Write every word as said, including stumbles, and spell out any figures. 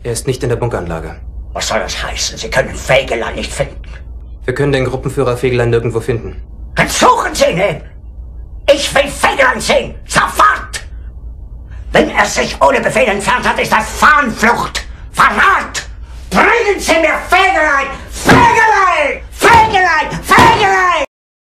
Er ist nicht in der Bunkeranlage. Was soll das heißen? Sie können Fegelein nicht finden. Wir können den Gruppenführer Fegelein nirgendwo finden. Dann suchen Sie ihn! Ich will Fegelein sehen! Sofort! Wenn er sich ohne Befehl entfernt hat, ist das Fahnenflucht! Verrat! Bringen Sie mir Fegelein! Fegelein! Fegelein! Fegelein!